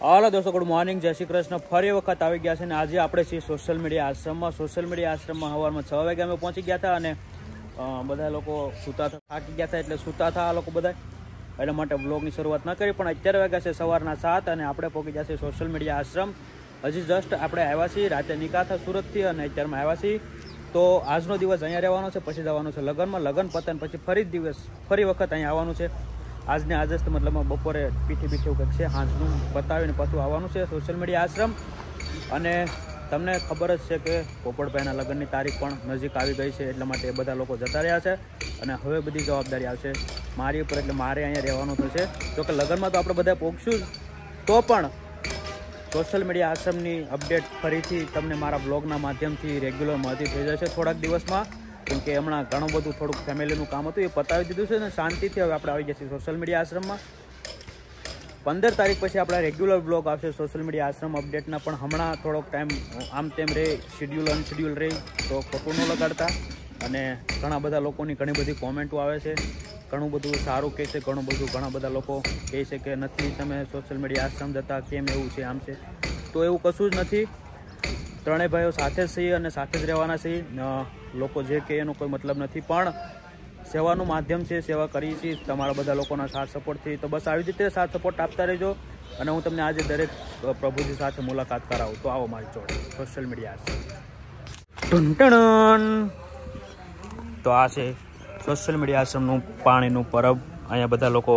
હાલો દોસ્તો, good morning, જય શ્રી કૃષ્ણ. ફરી વખત આવી ગયા છે ને આજે આપણે છીએ સોશિયલ મીડિયા આશ્રમમાં. સોશિયલ મીડિયા આશ્રમમાં સવારમાં 6 વાગે અમે પહોંચી ગયા હતા અને બધા લોકો સૂતા થાકી ગયા હતા એટલે સૂતા હતા આ લોકો બધા, એટલા માટે વ્લોગની શરૂઆત ન કરી. પણ અત્યારે વાગ્યા છે સવારના 7 અને આપણે પહોંચી ગયા છે સોશિયલ મીડિયા આશ્રમ. હજી જસ્ટ આપણે આવ્યા છીએ, રાતે નીકળ્યા હતા સુરતથી અને અત્યારમાં આવ્યા છીએ. તો આજનો દિવસ અહીંયા રહેવાનો છે, પછી જવાનું છે લગ્નમાં. લગ્ન પતન પછી ફરી વખત અહીંયા આવવાનું છે. આજને આજે જ મતલબમાં બપોરે પીઠી કંઈક છે, સાંજનું બતાવીને પાછું આવવાનું છે સોશિયલ મીડિયા આશ્રમ. અને તમને ખબર જ છે કે પોપટભાઈના લગ્નની તારીખ પણ નજીક આવી ગઈ છે, એટલા માટે એ બધા લોકો જતા રહ્યા છે અને હવે બધી જવાબદારી આવશે મારી ઉપર, એટલે મારે અહીંયા રહેવાનું થશે. જો કે લગ્નમાં તો આપણે બધા પહોંચશું તો પણ સોશિયલ મીડિયા આશ્રમની અપડેટ ફરીથી તમને મારા બ્લોગના માધ્યમથી રેગ્યુલર મળતી થઈ જશે થોડાક દિવસમાં. કેમ કે હમણાં ઘણું બધું થોડુંક ફેમિલીનું કામ હતું, એ પતાવી દીધું છે ને શાંતિથી હવે આપણે આવી જઈએ સોશિયલ મીડિયા આશ્રમમાં. 15 તારીખ પછી આપણા રેગ્યુલર બ્લોગ આવશે સોશિયલ મીડિયા આશ્રમ અપડેટના. પણ હમણાં થોડોક ટાઈમ આમ તેમ રહે, શેડ્યુલ અનશેડ્યુલ રહી તો ખોટું ન લગાડતા. અને ઘણા બધા લોકોની ઘણી બધી કોમેન્ટો આવે છે, ઘણું બધું સારું કહે છે, ઘણા બધા લોકો કહે છે કે નથી તમે સોશિયલ મીડિયા આશ્રમ જતા, કેમ એવું છે આમ છે. તો એવું કશું જ નથી, ત્રણેય ભાઈઓ સાથે જ છીએ અને સાથે જ રહેવાના છીએ. લોકો જે કહે એનો કોઈ મતલબ નથી, પણ સેવાનું માધ્યમ છે, સેવા કરીએ છીએ તમારા બધા લોકોના સાથ સપોર્ટથી. તો બસ આવી રીતે સાથ સપોર્ટ આપતા રહેજો અને હું તમને આજે દરેક પ્રભુજી સાથે મુલાકાત કરાવું. તો આવો મારી જોડે સોશિયલ મીડિયા આશ્રમ. તો આ છે સોશિયલ મીડિયા આશ્રમનું પાણીનું પરબ. અહીંયા બધા લોકો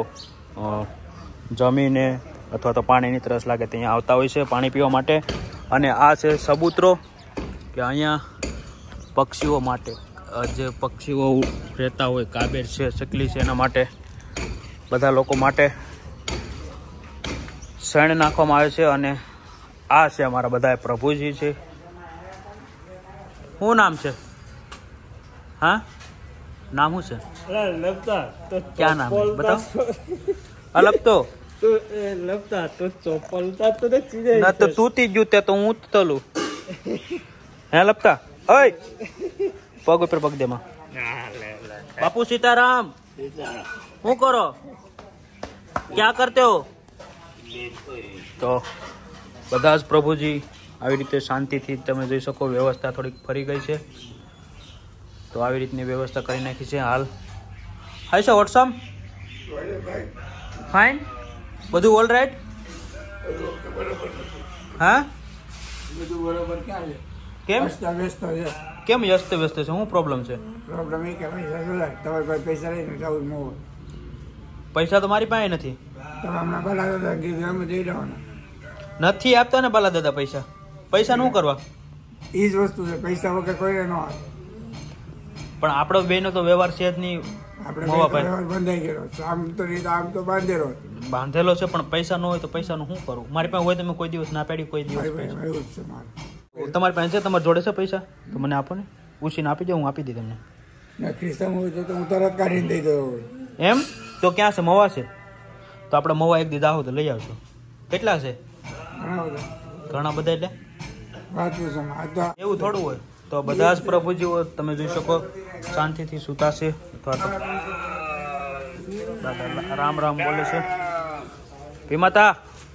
જમીને અથવા તો પાણીની તરસ લાગે ત્યાં આવતા હોય છે પાણી પીવા માટે. અને આ છે સબૂતરો, કે અહીંયા પક્ષીઓ માટે, જે પક્ષીઓ રહેતા હોય, કાબેર છે, ચકલી છે, એના માટે બધા લોકો માટે શેણ નાખવામાં આવે છે. અને આ છે અમારા બધા પ્રભુજી છે. શું નામ છે? હા, નામ શું છે? ક્યાં નામ બતાવો? અલગતો તો તૂટી ગયું તે તો હું તલું. હે લપતા, ઓય પગ ઉપર પગ દેમાં. બાપુ સીતારામ, શું કરો? ક્યાં કરતે હો? તો બધા જ પ્રભુજી આવી રીતે શાંતિથી તમે જોઈ શકો. વ્યવસ્થા થોડીક ફરી ગઈ છે, તો આવી રીતની વ્યવસ્થા કરી નાખી છે હાલ. હાય છે વોટ્સઅપ ફાઇન, બધું ઓલ રાઈટ? હા, બધું બરોબર. ક્યાં છે? કેમ વ્યસ્ત છે? શું પ્રોબ્લેમ છે? પ્રોબ્લેમ એ કે પૈસા જોડાય, તમારી પાસે પૈસા રહીને જવું મોં. પૈસા તો મારી પાસે નથી. તમે હમણાં બલા દાદા કીધું અમે દઈ દેવાના નથી આપતા ને બાલા દાદા પૈસા. પૈસા શું કરવા? એ જ વસ્તુ છે, પૈસા વગર કોઈ ન આવે. પણ આપણો બેનો તો વ્યવહાર છે જ નહીં. આપણે બંધાઈ ગયેલો, આમ તો રીતે આમ તો બાંધેલો છે, પણ પૈસા ન હોય તો પૈસાનું શું કરું? મારી પાસે હોય તો મેં કોઈ દિવસ ના પાડી, કોઈ દિવસ. એવું જ છે મારે. તમારી પાસે છે? તમારી જોડે છે પૈસા? તો મને આપો ને, ઉછીને આપી દો, હું આપી દઈ તમને. ખિસ્સામાં હોય તો હું તરત કાઢીને દઈ દઉં. એમ તો ક્યાં છે? મવા છે? તો આપણે મવા એક દી આવો તો લઈ આવશો. કેટલા છે? ઘણા બધા. એટલે એવું થોડું હોય. તો બધા જ પ્રભુજીઓ તમે જોઈ શકો શાંતિથી સૂતા છે, અથવા તો રામ રામ બોલે છે. ભીમાતા,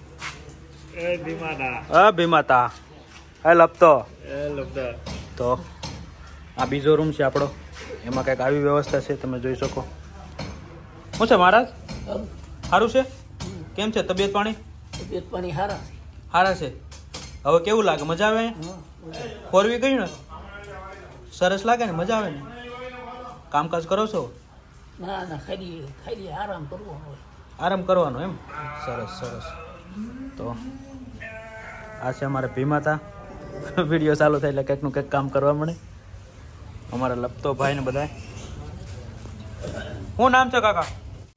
ભીમાતા, હે લપતો. તો આ બીજો રૂમ છે આપણો, એમાં કંઈક આવી વ્યવસ્થા છે, તમે જોઈ શકો. શું છે મહારાજ? સારું છે? કેમ છે તબિયત પાણી? તબિયત પાણી સારા છે. હવે કેવું લાગે? મજા આવે? ફોરવી ગઈ ને? સરસ લાગે ને? મજા આવે ને? કામકાજ કરો છો? ના ના, ખાલી આરામ કરવાનો. આરામ કરવાનો એમ? સરસ સરસ. તો આ છે અમારે ભીમાતા. વિડીયો ચાલુ થાય એટલે કંઈકનું કંઈક કામ કરવા મળે. અમારા લપતો ભાઈ ને બધા. શું નામ છે કાકા?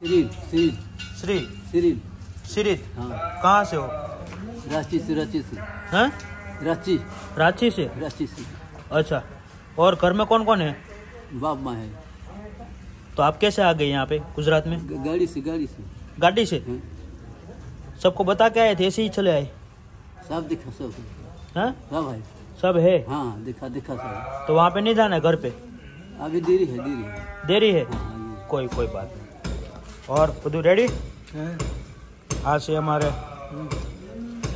श्री श्री कहाँ से हो? रांची से। हैं? रांची से। अच्छा, और घर में कौन कौन है? बाप माँ है। तो आप कैसे आ गए यहाँ पे गुजरात में? गाड़ी से सबको बता के आए थे, ऐसे ही चले आए? सब दिखा, सब हाँ भाई, सब है। हाँ दिखा सब। तो वहाँ पे नहीं जाना है? घर पे अभी देरी है। हाँ, कोई बात नहीं. और બધું રેડી? આ છે અમારે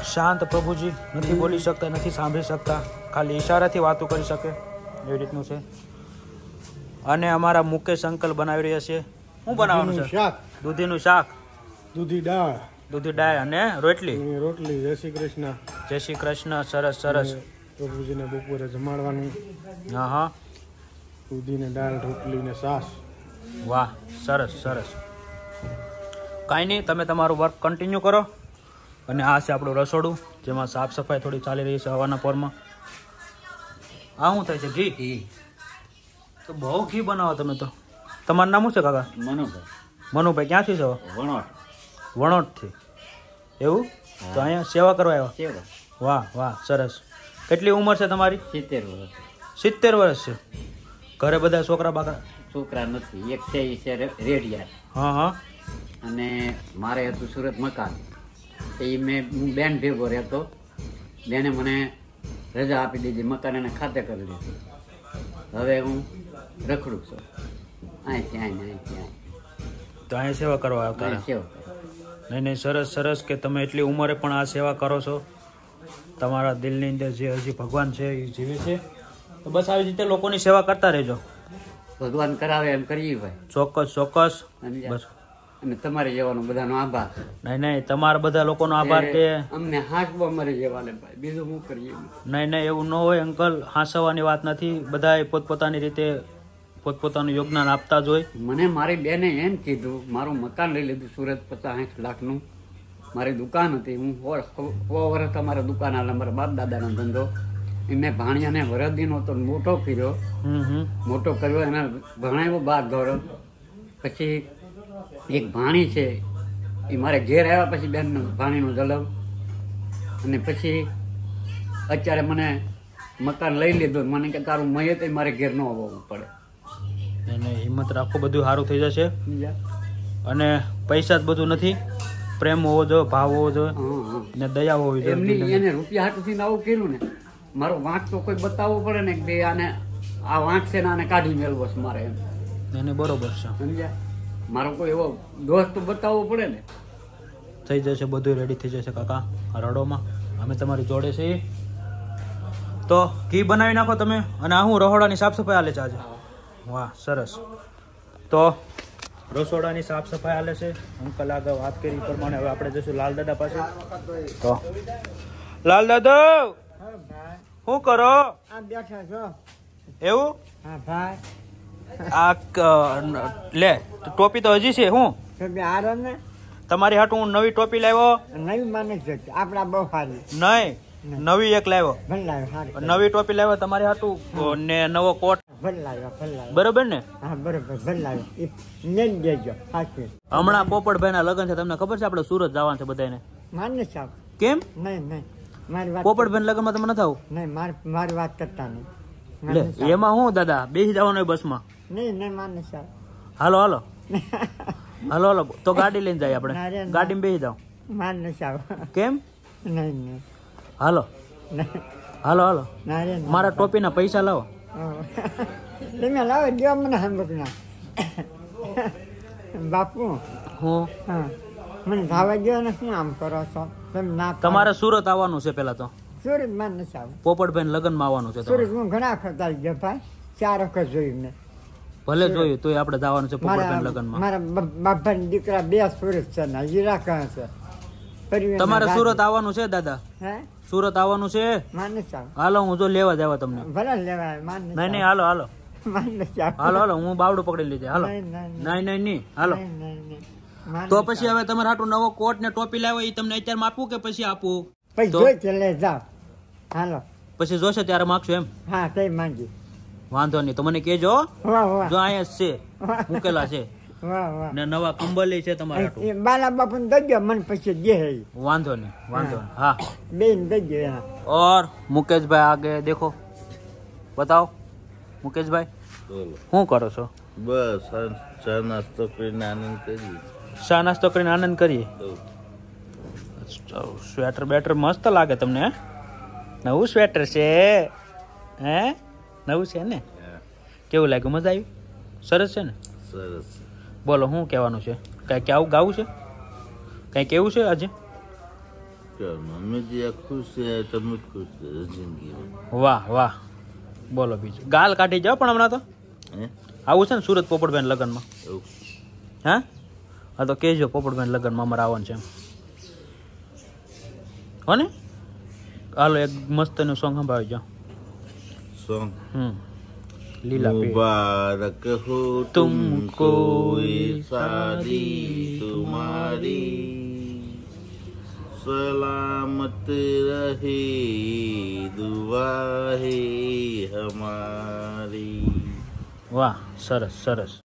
શાંત પ્રભુજી, નથી બોલી શકતા, નથી સાંભળી શકતા, ખાલી ઈશારાથી વાતો કરી શકે એવી રીતનું છે. અને અમારા મુકેશ અંકલ બનાવી રહ્યા છે. શું બનાવવાનું છે? શાક, દૂધીનું શાક, દૂધી દાળ, દૂધી દાળ અને રોટલી. રોટલી. જય શ્રી કૃષ્ણ. જય શ્રી કૃષ્ણ. સરસ સરસ. પ્રભુજીને બપોરે જમાડવાનું. હા હા, દૂધીને દાળ, રોટલી ને છાશ. વાહ, સરસ સરસ. કાંઈ નહીં, તમે તમારું વર્ક કન્ટિન્યુ કરો. અને આ છે આપણું રસોડું, જેમાં સાફ સફાઈ થોડી ચાલી રહી છે હવાના પોરમાં. આ શું થાય છે? ઘી. તો બહુ ઘી બનાવો તમે તો. તમારું નામ શું છે કાકા? મનુભાઈ. મનુભાઈ. ક્યાંથી છો? વણોટ. વણોટથી. એવું? તો અહીંયા સેવા કરવા આવ્યા? સેવા. વાહ વાહ, સરસ. કેટલી ઉંમર છે તમારી? 70 વર્ષ. 70 વર્ષ છે. ઘરે બધા છોકરા બાકરા? છોકરા નથી. એક છે એ છે રેડિયાર. હા હા. અને મારે હતું સુરત મકાન. એ હું બેન ભેગો રહેતો. બેને મને રજા આપી દીધી, મકાન એને ખાતે કરી દીધું. હવે હું રખડું છું અહીંથી અહીં. તો અહીંયા સેવા કરવા આવતા? સેવા. નહીં નહીં, સરસ સરસ કે તમે એટલી ઉંમરે પણ આ સેવા કરો છો. તમારા દિલની અંદર જે હજી ભગવાન છે એ જીવે છે. તો બસ આવી રીતે લોકોની સેવા કરતા રહેજો. ભગવાન કરાવે એમ કરીએ ભાઈ. ચોક્કસ ચોક્કસ. બસ. અને તમારે જવાનો બધાનો આભાર. નહીં નહીં, તમારા બધા લોકોનો આભાર કે અમને હાંસવા મરે જવાને ભાઈ, બીજું શું કરીએ? નહીં નહીં, એવું ન હોય અંકલ. હાંસવાની વાત નથી. બધાએ પોતપોતાની રીતે પોતપોતાનું યોગદાન આપતા જ હોય. મને મારી બેને એમ કીધું, મારું મકાન લઈ લીધું સુરત 50-60 લાખનું. મારી દુકાન હતી. હું 100 વર્ષ અમારે દુકાન હાલે, મારા બાપ દાદાનો ધંધો. એ મેં ભાણિયાને વરદીનો તો મોટો કર્યો. મોટો કર્યો, એને ભણાવ્યો 12 ધોરણ. પછી એક ભાણી છે, એ મારે ઘેર આવ્યા પછી બેન ભાણીનો જલમ. અને પછી અત્યારે મને મકાન લઈ લીધું. મને કે તારું મયત મારે ઘેર ન આવવું પડે. એને હિંમત રાખો, બધું સારું થઈ જશે. અને પૈસા જ બધું નથી. પ્રેમ હોવો જોઈએ, ભાવ હોવો જોઈએ ને દયા હોવી જોઈએ. એમની એને રૂપિયા હાટુથી આવું કર્યું ને, મારો વાંક તો કોઈ બતાવવો પડે ને કે આને આ વાંક છે ને આને કાઢી મેળવો છે મારે એમ. એને બરોબર છે. સમજ્યા? મારો કોઈ એવો દોસ્ત બતાવવો પડે ને. થઈ જશે, બધું રેડી થઈ જશે કાકા. રડોમાં અમે તમારી જોડે છીએ. તો ઘી બનાવી નાખો તમે. અને આ હું રહોડાની સાફ સફાઈ હાલે છે આજે? વાહ, સરસ. તો રસોડાની સાફ સફાઈ હાલે છે. અંકલ આગળ વાત કરી પ્રમાણે હવે આપણે જઈશું લાલ દાદા પાસે. તો લાલ દાદા શું કરો? બેઠા છો? એવું? હા ભાઈ. આ લે ટોપી તો હજી છે. હું ને તમારી હાટું હું નવી ટોપી લાવ્યો. નવી માને છે આપડા બહુ સારી. નહીં, નવી એક લાવ્યો. નવી ટોપી લાવ્યો તમારી હાટું ને નવો કોટ. બરોબર ને? હા બરોબર. હમણાં પોપટભાઈ ના લગ્ન છે, તમને ખબર છે? આપણે સુરત જવાનું છે બધાને. માને સાહેબ. કેમ? નહીં નહીં, મારી વાત. પોપટભાઈ લગ્ન માં તમે નથી આવું? નહીં, મારી વાત કરતા નહીં. લે એમાં હું દાદા બેસી જવાનું બસ માં? નહીં નહીં માને સાહેબ. હાલો હાલો હાલો હાલો, તો ગાડી લઈને જાય આપણે. ગાડીમાં બેસી જાવ. માને સાહેબ. કેમ? નહીં નહીં. હાલો હાલો હાલો. મારા ટોપી ના પૈસા લાવો. તમે લાવો, દો મને હંબકના બાપુ. હું મને ભાવા દો ને. શું આમ કરો છો તમે? ના, તમારે સુરત આવવાનું છે પેલા તો. સુરત માં નથી આવું. પોપટભાઈ લગ્ન માં આવવાનું છે. સુરત હું ઘણા વખત આવી ગયો ભાઈ, 4 વખત જોયું મેં. ભલે જોયું તોય આપણે જવાનું છે પોપટભાઈ લગ્ન માં. મારા બાપા ના દીકરા 2 સુરત છે ને હીરા કહે છે. તમારે સુરત આવવાનું છે દાદા? હે, સુરત આવવાનું છે? માને સાહેબ. હાલો હું જો લેવા જાવ તમને. ભલે લેવાય. માને નહીં નહીં, હાલો હાલો માને સાહેબ. હાલો હાલો, હું બાવડું પકડી લીધે. હાલો. નહીં નહીં નહીં, હાલો. તો પછી હવે તમારે હાટું નવો કોટ ને ટોપી લાવ્યો, એ તમને અત્યારે આપું કે પછી આપું? પછી જોઈ લે જાવ. હાલો પછી જોશે ત્યારે માગશું એમ? હા કઈ માંગી. વાંધો નહીં, તો મને કેજો. વાહ વાહ. જો અહીંયા જ છે મૂકેલા છે. વાહ વાહ. ને નવા કંબલી છે તમારા હાટું. એ બાલા બાપુ ને દઈ દો, મને પછી દે. વાંધો નહીં વાંધો નહીં. હા બેન દઈ દો. और मुकेश भाई आगे देखो, बताओ मुकेश भाई શું કરો છો? બસ ચા નાસ્તો કરીને આનંદ કરીએ. ચા નાસ્તો કરીને આનંદ કરીએ. સ્વેટર બેટર મસ્ત લાગે તમને. નવું સ્વેટર છે હે? નવું છે ને? કેવું લાગ્યું? મજા આવી? સરસ છે ને? સરસ. બોલો શું કહેવાનું છે? કાંઈ કેવું ગાવું છે? કાંઈ કેવું છે આજે? કરવાનું અમે જે ખુશ છે તમે ખુશ છે જિંદગીમાં વાહ વાહ, બોલો બીજું. ગાલ કાઢી જાઓ પણ હમણાં તો હે આવું છે ને સુરત પોપટભાઈ લગ્નમાં. એવું હા હા તો કહેજો પોપટભાઈ લગ્નમાં અમારે આવવાનું છે એમ. હો ને, હાલો એક મસ્તનું સોંગ સંભાળી જાઓ. સોંગ લીલા પેड़ मुबारक हो तुमको ये शादी तुम्हारी, सलामत रहे दुआ है हमारी. વાહ, સરસ સરસ.